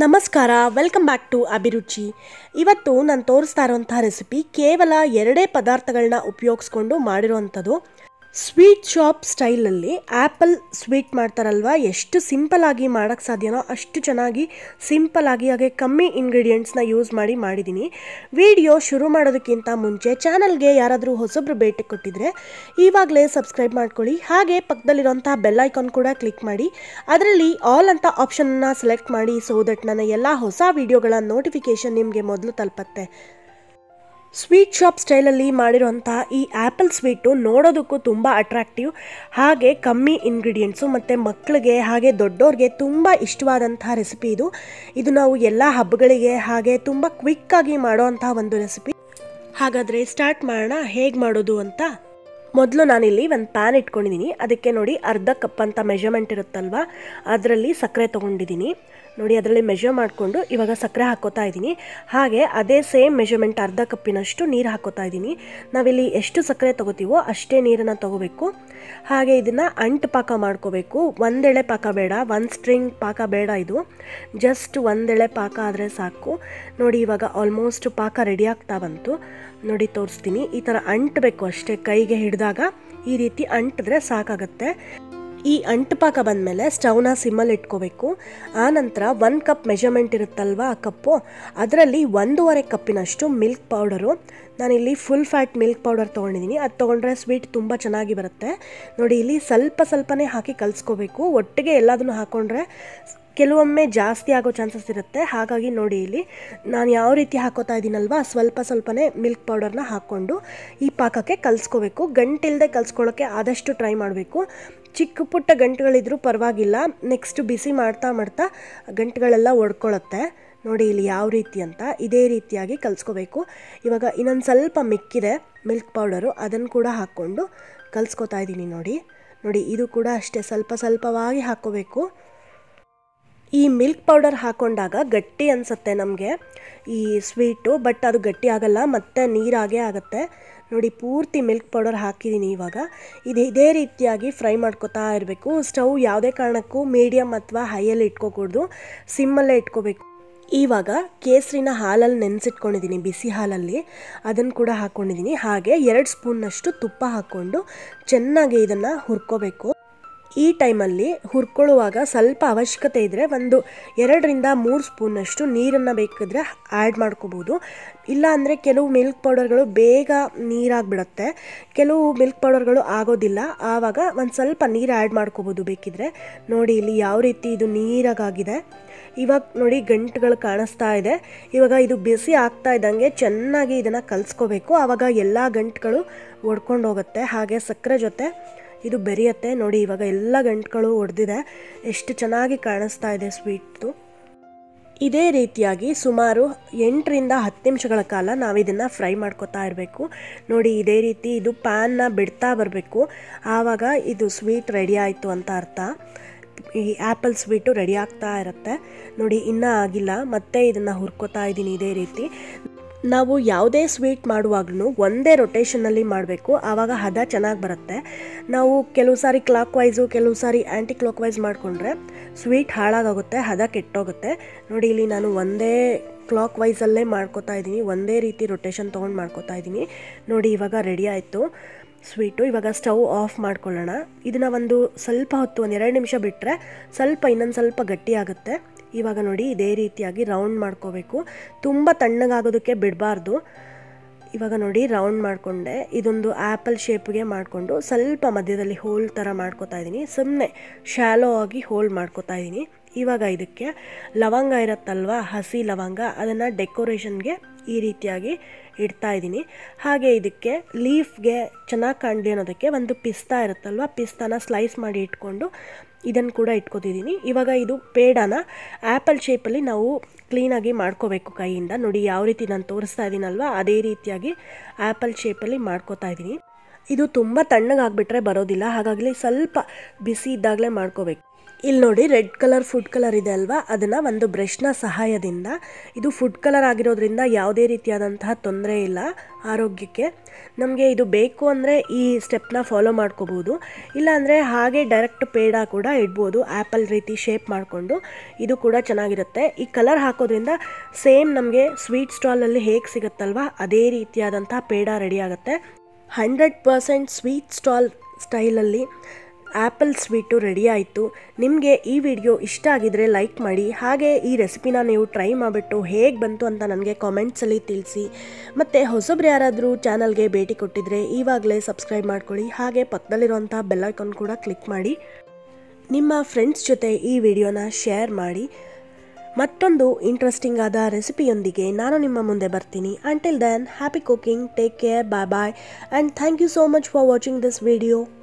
ನಮಸ್ಕಾರ, welcome back to ಅಭಿರುಚಿ. ಇವತ್ತು ನಾನು ತೋರಿಸ್ತಾ ಇರೋಂಥ ರೆಸಿಪಿ ಕೇವಲ 2 ಪದಾರ್ಥಗಳನ್ನ ಉಪಯೋಗಿಸ್ಕೊಂಡು ಮಾಡಿರೋವಂಥದ್ದು. ಸ್ವೀಟ್ ಶಾಪ್ ಸ್ಟೈಲಲ್ಲಿ ಆ್ಯಪಲ್ ಸ್ವೀಟ್ ಮಾಡ್ತಾರಲ್ವ, ಎಷ್ಟು ಸಿಂಪಲ್ ಆಗಿ ಮಾಡೋಕ್ಕೆ ಸಾಧ್ಯನೋ ಅಷ್ಟು ಚೆನ್ನಾಗಿ ಸಿಂಪಲ್ ಆಗಿ ಹಾಗೆ ಕಮ್ಮಿ ಇಂಗ್ರೀಡಿಯೆಂಟ್ಸ್ನ ಯೂಸ್ ಮಾಡಿದ್ದೀನಿ. ವಿಡಿಯೋ ಶುರು ಮಾಡೋದಕ್ಕಿಂತ ಮುಂಚೆ ಚಾನಲ್ಗೆ ಯಾರಾದರೂ ಹೊಸಬ್ರು ಭೇಟಿ ಕೊಟ್ಟಿದ್ರೆ ಇವಾಗಲೇ ಸಬ್ಸ್ಕ್ರೈಬ್ ಮಾಡ್ಕೊಳ್ಳಿ. ಹಾಗೆ ಪಕ್ಕದಲ್ಲಿರೋಂಥ ಬೆಲ್ ಐಕಾನ್ ಕೂಡ ಕ್ಲಿಕ್ ಮಾಡಿ, ಅದರಲ್ಲಿ ಆಲ್ ಅಂತ ಆಪ್ಷನ್ನ ಸೆಲೆಕ್ಟ್ ಮಾಡಿ, ಸೊ ದಟ್ ನನ್ನ ಎಲ್ಲ ಹೊಸ ವಿಡಿಯೋಗಳ ನೋಟಿಫಿಕೇಷನ್ ನಿಮಗೆ ಮೊದಲು ತಲುಪತ್ತೆ. ಸ್ವೀಟ್ ಶಾಪ್ ಸ್ಟೈಲಲ್ಲಿ ಮಾಡಿರೋಂಥ ಈ ಆ್ಯಪಲ್ ಸ್ವೀಟು ನೋಡೋದಕ್ಕೂ ತುಂಬ ಅಟ್ರಾಕ್ಟಿವ್, ಹಾಗೆ ಕಮ್ಮಿ ಇಂಗ್ರೀಡಿಯೆಂಟ್ಸು ಮತ್ತು ಮಕ್ಕಳಿಗೆ ಹಾಗೆ ದೊಡ್ಡೋರಿಗೆ ತುಂಬ ಇಷ್ಟವಾದಂಥ ರೆಸಿಪಿ ಇದು ನಾವು ಎಲ್ಲ ಹಬ್ಬಗಳಿಗೆ ಹಾಗೆ ತುಂಬ ಕ್ವಿಕ್ಕಾಗಿ ಮಾಡೋವಂಥ ಒಂದು ರೆಸಿಪಿ. ಹಾಗಾದರೆ ಸ್ಟಾರ್ಟ್ ಮಾಡೋಣ ಹೇಗೆ ಮಾಡೋದು ಅಂತ. ಮೊದಲು ನಾನಿಲ್ಲಿ ಒಂದು ಪ್ಯಾನ್ ಇಟ್ಕೊಂಡಿದ್ದೀನಿ. ಅದಕ್ಕೆ ನೋಡಿ ಅರ್ಧ ಕಪ್ ಅಂತ ಮೆಜರ್ಮೆಂಟ್ ಇರುತ್ತಲ್ವ, ಅದರಲ್ಲಿ ಸಕ್ಕರೆ ತೊಗೊಂಡಿದ್ದೀನಿ. ನೋಡಿ ಅದರಲ್ಲಿ ಮೆಜರ್ ಮಾಡಿಕೊಂಡು ಇವಾಗ ಸಕ್ಕರೆ ಹಾಕ್ಕೋತಾ ಇದ್ದೀನಿ. ಹಾಗೆ ಅದೇ ಸೇಮ್ ಮೆಜರ್ಮೆಂಟ್ ಅರ್ಧ ಕಪ್ಪಿನಷ್ಟು ನೀರು ಹಾಕ್ಕೋತಾ ಇದ್ದೀನಿ. ನಾವಿಲ್ಲಿ ಎಷ್ಟು ಸಕ್ಕರೆ ತೊಗೋತೀವೋ ಅಷ್ಟೇ ನೀರನ್ನು ತೊಗೋಬೇಕು. ಹಾಗೆ ಇದನ್ನು ಅಂಟು ಪಾಕ ಮಾಡ್ಕೋಬೇಕು. ಒಂದೆಳೆ ಪಾಕ ಬೇಡ, ಒಂದು ಸ್ಟ್ರಿಂಗ್ ಪಾಕ ಬೇಡ, ಇದು ಜಸ್ಟ್ ಒಂದೆಳೆ ಪಾಕ ಆದರೆ ಸಾಕು. ನೋಡಿ ಇವಾಗ ಆಲ್ಮೋಸ್ಟ್ ಪಾಕ ರೆಡಿ ಆಗ್ತಾ ಬಂತು. ನೋಡಿ ತೋರಿಸ್ತೀನಿ, ಈ ಥರ ಅಂಟಬೇಕು ಅಷ್ಟೇ. ಕೈಗೆ ಹಿಡಿದಾಗ ಈ ರೀತಿ ಅಂಟಿದ್ರೆ ಸಾಕಾಗತ್ತೆ. ಈ ಅಂಟು ಪಾಕ ಬಂದಮೇಲೆ ಸ್ಟವ್ನ ಸಿಮ್ಮಲ್ಲಿ ಇಟ್ಕೋಬೇಕು. ಆನಂತರ 1 ಕಪ್ ಮೆಜರ್ಮೆಂಟ್ ಇರುತ್ತಲ್ವ, ಆ ಕಪ್ಪು, ಅದರಲ್ಲಿ 1.5 ಕಪ್ಪಿನಷ್ಟು ಮಿಲ್ಕ್ ಪೌಡರು. ನಾನಿಲ್ಲಿ ಫುಲ್ ಫ್ಯಾಟ್ ಮಿಲ್ಕ್ ಪೌಡರ್ ತೊಗೊಂಡಿದ್ದೀನಿ. ಅದು ತೊಗೊಂಡ್ರೆ ಸ್ವೀಟ್ ತುಂಬ ಚೆನ್ನಾಗಿ ಬರುತ್ತೆ. ನೋಡಿ ಇಲ್ಲಿ ಸ್ವಲ್ಪನೇ ಹಾಕಿ ಕಲಿಸ್ಕೋಬೇಕು. ಒಟ್ಟಿಗೆ ಎಲ್ಲದನ್ನು ಹಾಕ್ಕೊಂಡ್ರೆ ಕೆಲವೊಮ್ಮೆ ಜಾಸ್ತಿ ಆಗೋ ಚಾನ್ಸಸ್ ಇರುತ್ತೆ. ಹಾಗಾಗಿ ನೋಡಿ ಇಲ್ಲಿ ನಾನು ಯಾವ ರೀತಿ ಹಾಕೋತಾ ಇದ್ದೀನಲ್ವ, ಸ್ವಲ್ಪನೇ ಮಿಲ್ಕ್ ಪೌಡರ್ನ ಹಾಕ್ಕೊಂಡು ಈ ಪಾಕಕ್ಕೆ ಕಲಿಸ್ಕೋಬೇಕು. ಗಂಟಿಲ್ಲದೆ ಕಲಿಸ್ಕೊಳ್ಳೋಕ್ಕೆ ಆದಷ್ಟು ಟ್ರೈ ಮಾಡಬೇಕು. ಚಿಕ್ಕ ಪುಟ್ಟ ಗಂಟುಗಳಿದ್ರೂ ಪರವಾಗಿಲ್ಲ, ನೆಕ್ಸ್ಟ್ ಬಿಸಿ ಮಾಡ್ತಾ ಗಂಟುಗಳೆಲ್ಲ ಒಡ್ಕೊಳ್ಳುತ್ತೆ. ನೋಡಿ ಇಲ್ಲಿ ಯಾವ ರೀತಿ ಅಂತ ಇದೇ ರೀತಿಯಾಗಿ ಕಲಿಸ್ಕೋಬೇಕು. ಇವಾಗ ಇನ್ನೊಂದು ಸ್ವಲ್ಪ ಮಿಕ್ಕಿದೆ ಮಿಲ್ಕ್ ಪೌಡರು, ಅದನ್ನು ಕೂಡ ಹಾಕ್ಕೊಂಡು ಕಲಿಸ್ಕೋತಾ ಇದ್ದೀನಿ. ನೋಡಿ ಇದು ಕೂಡ ಅಷ್ಟೇ ಸ್ವಲ್ಪವಾಗಿ ಹಾಕ್ಕೋಬೇಕು. ಈ ಮಿಲ್ಕ್ ಪೌಡರ್ ಹಾಕ್ಕೊಂಡಾಗ ಗಟ್ಟಿ ಅನಿಸುತ್ತೆ ನಮಗೆ ಈ ಸ್ವೀಟು, ಬಟ್ ಅದು ಗಟ್ಟಿ ಆಗಲ್ಲ, ಮತ್ತೆ ನೀರಾಗೇ ಆಗುತ್ತೆ. ನೋಡಿ ಪೂರ್ತಿ ಮಿಲ್ಕ್ ಪೌಡರ್ ಹಾಕಿದ್ದೀನಿ. ಇವಾಗ ಇದೇ ರೀತಿಯಾಗಿ ಫ್ರೈ ಮಾಡ್ಕೊತಾ ಇರಬೇಕು. ಸ್ಟವ್ ಯಾವುದೇ ಕಾರಣಕ್ಕೂ ಮೀಡಿಯಮ್ ಅಥವಾ ಹೈಯಲ್ಲಿ ಇಟ್ಕೋಕೂಡ್ದು, ಸಿಮ್ಮಲ್ಲೇ ಇಟ್ಕೋಬೇಕು. ಇವಾಗ ಕೇಸರಿನ ಹಾಲಲ್ಲಿ ನೆನೆಸಿಟ್ಕೊಂಡಿದ್ದೀನಿ, ಬಿಸಿ ಹಾಲಲ್ಲಿ, ಅದನ್ನು ಕೂಡ ಹಾಕ್ಕೊಂಡಿದ್ದೀನಿ. ಹಾಗೆ 2 ಸ್ಪೂನ್ನಷ್ಟು ತುಪ್ಪ ಹಾಕ್ಕೊಂಡು ಚೆನ್ನಾಗಿ ಇದನ್ನು ಹುರ್ಕೋಬೇಕು. ಈ ಟೈಮಲ್ಲಿ ಹುರ್ಕೊಳ್ಳುವಾಗ ಸ್ವಲ್ಪ ಅವಶ್ಯಕತೆ ಇದ್ದರೆ 2-3 ಸ್ಪೂನ್ನಷ್ಟು ನೀರನ್ನು ಬೇಕಿದ್ರೆ ಆ್ಯಡ್ ಮಾಡ್ಕೋಬೋದು. ಇಲ್ಲ ಅಂದರೆ ಕೆಲವು ಮಿಲ್ಕ್ ಪೌಡರ್ಗಳು ಬೇಗ ನೀರಾಗಿಬಿಡುತ್ತೆ, ಕೆಲವು ಮಿಲ್ಕ್ ಪೌಡರ್ಗಳು ಆಗೋದಿಲ್ಲ. ಆವಾಗ ಒಂದು ಸ್ವಲ್ಪ ನೀರು ಆ್ಯಡ್ ಮಾಡ್ಕೋಬೋದು ಬೇಕಿದ್ರೆ. ನೋಡಿ ಇಲ್ಲಿ ಯಾವ ರೀತಿ ಇದು ನೀರಾಗಿದೆ. ಇವಾಗ ನೋಡಿ ಗಂಟುಗಳು ಕಾಣಿಸ್ತಾ ಇದೆ. ಇವಾಗ ಇದು ಬಿಸಿ ಆಗ್ತಾ ಇದ್ದಂಗೆ ಚೆನ್ನಾಗಿ ಇದನ್ನು ಕಲಿಸ್ಕೋಬೇಕು. ಆವಾಗ ಎಲ್ಲ ಗಂಟುಗಳು ಒಡ್ಕೊಂಡು ಹೋಗುತ್ತೆ, ಹಾಗೆ ಸಕ್ಕರೆ ಜೊತೆ ಇದು ಬೆರೆಯುತ್ತೆ. ನೋಡಿ ಇವಾಗ ಎಲ್ಲ ಗಂಟುಗಳು ಒಡೆದಿದೆ, ಎಷ್ಟು ಚೆನ್ನಾಗಿ ಕಾಣಿಸ್ತಾ ಇದೆ ಸ್ವೀಟ್ದು. ಇದೇ ರೀತಿಯಾಗಿ ಸುಮಾರು 8-10 ನಿಮಿಷಗಳ ಕಾಲ ನಾವು ಇದನ್ನು ಫ್ರೈ ಮಾಡ್ಕೊತಾ ಇರಬೇಕು. ನೋಡಿ ಇದೇ ರೀತಿ ಇದು ಪ್ಯಾನ್ನ ಬಿಡ್ತಾ ಬರಬೇಕು, ಆವಾಗ ಇದು ಸ್ವೀಟ್ ರೆಡಿ ಆಯಿತು ಅಂತ ಅರ್ಥ. ಈ ಆ್ಯಪಲ್ ಸ್ವೀಟು ರೆಡಿ ಆಗ್ತಾ ಇರುತ್ತೆ. ನೋಡಿ ಇನ್ನೂ ಆಗಿಲ್ಲ, ಮತ್ತೆ ಇದನ್ನು ಹುರ್ಕೋತಾ ಇದ್ದೀನಿ. ಇದೇ ರೀತಿ ನಾವು ಯಾವುದೇ ಸ್ವೀಟ್ ಮಾಡುವಾಗಲೂ ಒಂದೇ ರೊಟೇಷನಲ್ಲಿ ಮಾಡಬೇಕು, ಆವಾಗ ಹದ ಚೆನ್ನಾಗಿ ಬರುತ್ತೆ. ನಾವು ಕೆಲವು ಸಾರಿ ಕ್ಲಾಕ್ ವೈಸು, ಕೆಲವು ಸಾರಿ ಆ್ಯಂಟಿ ಕ್ಲಾಕ್ ವೈಸ್ ಮಾಡಿಕೊಂಡ್ರೆ ಸ್ವೀಟ್ ಹಾಳಾಗೋಗುತ್ತೆ, ಹದ ಕೆಟ್ಟೋಗುತ್ತೆ. ನೋಡಿ ಇಲ್ಲಿ ನಾನು ಒಂದೇ ಕ್ಲಾಕ್ ವೈಸಲ್ಲೇ ಮಾಡ್ಕೋತಾ ಇದ್ದೀನಿ, ಒಂದೇ ರೀತಿ ರೊಟೇಷನ್ ತೊಗೊಂಡು ಮಾಡ್ಕೋತಾ ಇದ್ದೀನಿ. ನೋಡಿ ಇವಾಗ ರೆಡಿ ಆಯಿತು ಸ್ವೀಟು. ಇವಾಗ ಸ್ಟವ್ ಆಫ್ ಮಾಡ್ಕೊಳ್ಳೋಣ. ಇದನ್ನು ಒಂದು ಸ್ವಲ್ಪ ಹೊತ್ತು, 1-2 ನಿಮಿಷ ಬಿಟ್ಟರೆ ಇನ್ನೊಂದು ಸ್ವಲ್ಪ ಗಟ್ಟಿ ಆಗುತ್ತೆ. ಇವಾಗ ನೋಡಿ ಇದೇ ರೀತಿಯಾಗಿ ರೌಂಡ್ ಮಾಡ್ಕೋಬೇಕು, ತುಂಬ ತಣ್ಣಗಾಗೋದಕ್ಕೆ ಬಿಡಬಾರ್ದು. ಇವಾಗ ನೋಡಿ ರೌಂಡ್ ಮಾಡಿಕೊಂಡೆ. ಇದೊಂದು ಆ್ಯಪಲ್ ಶೇಪ್ಗೆ ಮಾಡಿಕೊಂಡು ಸ್ವಲ್ಪ ಮಧ್ಯದಲ್ಲಿ ಹೋಲ್ ಥರ ಮಾಡ್ಕೋತಾ ಇದ್ದೀನಿ. ಸುಮ್ಮನೆ ಶಾಲೋ ಆಗಿ ಹೋಲ್ ಮಾಡ್ಕೋತಾ ಇದ್ದೀನಿ. ಇವಾಗ ಇದಕ್ಕೆ ಲವಂಗ ಇರುತ್ತಲ್ವ, ಹಸಿ ಲವಂಗ, ಅದನ್ನು ಡೆಕೋರೇಷನ್ಗೆ ಈ ರೀತಿಯಾಗಿ ಇಡ್ತಾ ಇದ್ದೀನಿ. ಹಾಗೆ ಇದಕ್ಕೆ ಲೀಫ್ಗೆ ಚೆನ್ನಾಗಿ ಕಾಣಲಿ ಅನ್ನೋದಕ್ಕೆ ಒಂದು ಪಿಸ್ತಾ ಇರುತ್ತಲ್ವ, ಪಿಸ್ತಾನ ಸ್ಲೈಸ್ ಮಾಡಿ ಇಟ್ಕೊಂಡು ಇದನ್ನು ಕೂಡ ಇಟ್ಕೊತಿದ್ದೀನಿ. ಇವಾಗ ಇದು ಪೇಡಾನ ಆ್ಯಪಲ್ ಶೇಪಲ್ಲಿ ನಾವು ಕ್ಲೀನಾಗಿ ಮಾಡ್ಕೋಬೇಕು ಕೈಯಿಂದ. ನೋಡಿ ಯಾವ ರೀತಿ ನಾನು ತೋರಿಸ್ತಾ ಇದ್ದೀನಲ್ವ, ಅದೇ ರೀತಿಯಾಗಿ ಆ್ಯಪಲ್ ಶೇಪಲ್ಲಿ ಮಾಡ್ಕೋತಾ ಇದ್ದೀನಿ. ಇದು ತುಂಬ ತಣ್ಣಗಾಗ್ಬಿಟ್ರೆ ಬರೋದಿಲ್ಲ, ಹಾಗಾಗಿ ಸ್ವಲ್ಪ ಬಿಸಿ ಇದ್ದಾಗಲೇ ಮಾಡ್ಕೋಬೇಕು. ಇಲ್ಲಿ ನೋಡಿ ರೆಡ್ ಕಲರ್ ಫುಡ್ ಕಲರ್ ಇದೆ ಅಲ್ವಾ, ಅದನ್ನು ಒಂದು ಬ್ರಷ್ನ ಸಹಾಯದಿಂದ, ಇದು ಫುಡ್ ಕಲರ್ ಆಗಿರೋದ್ರಿಂದ ಯಾವುದೇ ರೀತಿಯಾದಂತಹ ತೊಂದರೆ ಇಲ್ಲ ಆರೋಗ್ಯಕ್ಕೆ. ನಮಗೆ ಇದು ಬೇಕು ಅಂದರೆ ಈ ಸ್ಟೆಪ್ನ ಫಾಲೋ ಮಾಡ್ಕೋಬೋದು, ಇಲ್ಲಾಂದರೆ ಹಾಗೆ ಡೈರೆಕ್ಟ್ ಪೇಡ ಕೂಡ ಇಡ್ಬೋದು, ಆ್ಯಪಲ್ ರೀತಿ ಶೇಪ್ ಮಾಡಿಕೊಂಡು. ಇದು ಕೂಡ ಚೆನ್ನಾಗಿರುತ್ತೆ. ಈ ಕಲರ್ ಹಾಕೋದ್ರಿಂದ ಸೇಮ್ ನಮಗೆ ಸ್ವೀಟ್ ಸ್ಟಾಲಲ್ಲಿ ಹೇಗೆ ಸಿಗುತ್ತಲ್ವ ಅದೇ ರೀತಿಯಾದಂತಹ ಪೇಡ ರೆಡಿ ಆಗುತ್ತೆ. 100% ಸ್ವೀಟ್ ಸ್ಟಾಲ್ ಸ್ಟೈಲಲ್ಲಿ ಆ್ಯಪಲ್ ಸ್ವೀಟು ರೆಡಿ ಆಯಿತು. ನಿಮಗೆ ಈ ವಿಡಿಯೋ ಇಷ್ಟ ಆಗಿದರೆ ಲೈಕ್ ಮಾಡಿ, ಹಾಗೆ ಈ ರೆಸಿಪಿನ ನೀವು ಟ್ರೈ ಮಾಡಿಬಿಟ್ಟು ಹೇಗೆ ಬಂತು ಅಂತ ನನಗೆ ಕಾಮೆಂಟ್ಸಲ್ಲಿ ತಿಳಿಸಿ. ಮತ್ತು ಹೊಸಬ್ರು ಯಾರಾದರೂ ಚಾನಲ್ಗೆ ಭೇಟಿ ಕೊಟ್ಟಿದ್ರೆ ಇವಾಗಲೇ ಸಬ್ಸ್ಕ್ರೈಬ್ ಮಾಡ್ಕೊಳ್ಳಿ, ಹಾಗೆ ಪಕ್ಕದಲ್ಲಿರುವಂಥ ಬೆಲ್ ಐಕಾನ್ ಕೂಡ ಕ್ಲಿಕ್ ಮಾಡಿ. ನಿಮ್ಮ ಫ್ರೆಂಡ್ಸ್ ಜೊತೆ ಈ ವಿಡಿಯೋನ ಶೇರ್ ಮಾಡಿ. ಮತ್ತೊಂದು ಇಂಟ್ರೆಸ್ಟಿಂಗ್ ಆದ ರೆಸಿಪಿಯೊಂದಿಗೆ ನಾನು ನಿಮ್ಮ ಮುಂದೆ ಬರ್ತೀನಿ. Until then, happy cooking, take care, bye bye, and thank you so much for watching this video.